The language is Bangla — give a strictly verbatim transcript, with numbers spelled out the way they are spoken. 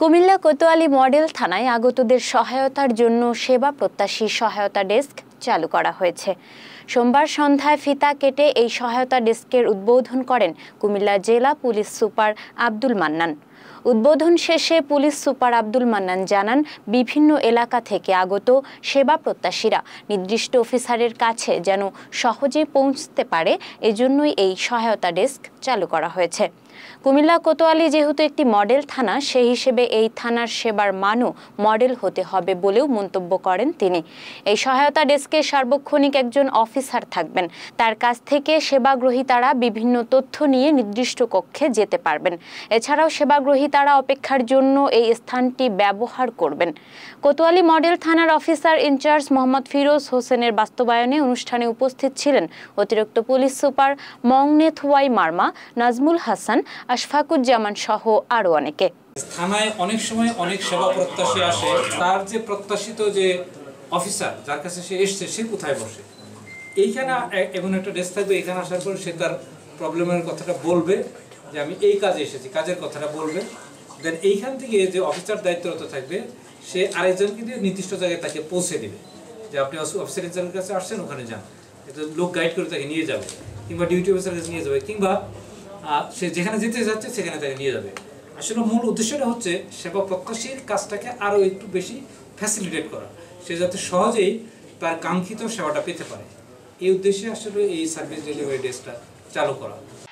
কুমিল্লা কোতোয়ালি মডেল থানায় আগতদের সহায়তার জন্য সেবা প্রত্যাশী সহায়তা ডেস্ক চালু করা হয়েছে। সোমবার সন্ধ্যায় ফিতা কেটে এই সহায়তা ডেস্কের উদ্বোধন করেন কুমিল্লা জেলা পুলিশ সুপার আব্দুল মান্নান। উদ্বোধন শেষে পুলিশ সুপার আব্দুল মান্নান জানান, বিভিন্ন এলাকা থেকে আগত সেবা প্রত্যাশীরা নির্দিষ্ট অফিসারের কাছে যেন সহজে পৌঁছতে পারে, এজন্যই এই সহায়তা ডেস্ক চালু করা হয়েছে। কুমিল্লা কোতোয়ালি যেহেতু একটি মডেল থানা, সেই হিসেবে এই থানার সেবার মানও মডেল হতে হবে বলেও মন্তব্য করেন তিনি। এই সহায়তা ডেস্কে সার্বক্ষণিক একজন অফিসার থাকবেন। তার কাছ থেকে সেবাগ্রহীতারা বিভিন্ন তথ্য নিয়ে নির্দিষ্ট কক্ষে যেতে পারবেন। এছাড়াও সেবাগ্রহীতারা অপেক্ষার জন্য এই স্থানটি ব্যবহার করবেন। কোতোয়ালি মডেল থানার অফিসার ইনচার্জ মোহাম্মদ ফিরোজ হোসেনের বাস্তবায়নে অনুষ্ঠানে উপস্থিত ছিলেন অতিরিক্ত police super Mongneth Y Marma, Nazmul Hasan, Ashfakuzzaman সহ আরো অনেকে। থানায় অনেক সময় অনেক সেবা প্রত্যাশী আসে, তার যে প্রত্যাশিত যে অফিসার যার কাছে সে এসছে সে কোথায় বসে, এইখানে এমন একটা ডেস্ক থাকবে। এখানে আসার পর সে তার প্রবলেমের কথাটা বলবে, যে আমি এই কাজে এসেছি, কাজের কথাটা বলবে। দেন এইখান থেকে যে অফিসার দায়িত্বরত থাকবে সে আরেকজনকে দিয়ে নির্দিষ্ট জায়গায় তাকে পৌঁছে দেবে, যে আপনি অফিসার ইনচার্জের কাছে আসছেন, ওখানে যান। লোক গাইড করে তাকে নিয়ে যাবে, কিংবা ডিউটি অফিসারের কাছে নিয়ে যাবে, কিংবা সে যেখানে যেতে যাচ্ছে সেখানে তাকে নিয়ে যাবে। আসলে মূল উদ্দেশ্যটা হচ্ছে সেবা প্রত্যাশীর কাজটাকে আরও একটু বেশি ফ্যাসিলিটেট করা, সে যাতে সহজেই তার কাঙ্ক্ষিত সেবাটা পেতে পারে। এই উদ্দেশ্যে আসলে এই সার্ভিস ডেলিভারি ডেস্কটা চালু করা।